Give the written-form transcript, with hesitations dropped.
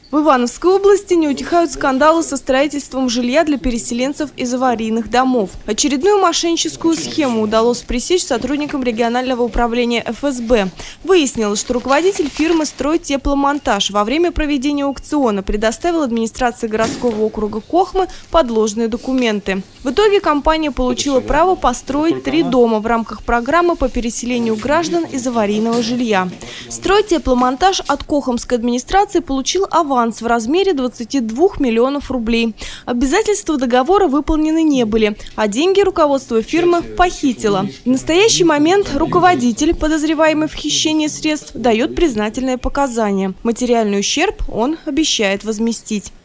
В Ивановской области не утихают скандалы со строительством жилья для переселенцев из аварийных домов. Очередную мошенническую схему удалось пресечь сотрудникам регионального управления ФСБ. Выяснилось, что руководитель фирмы «Стройтепломонтаж» во время проведения аукциона предоставил администрации городского округа Кохмы подложные документы. В итоге компания получила право построить 3 дома в рамках программы по переселению граждан из аварийного жилья. «Стройтепломонтаж» от Кохомской администрации получил аванс в размере 22 миллионов рублей. Обязательства договора выполнены не были, а деньги руководство фирмы похитило. В настоящий момент руководитель, подозреваемый в хищении средств, дает признательные показания. Материальный ущерб он обещает возместить.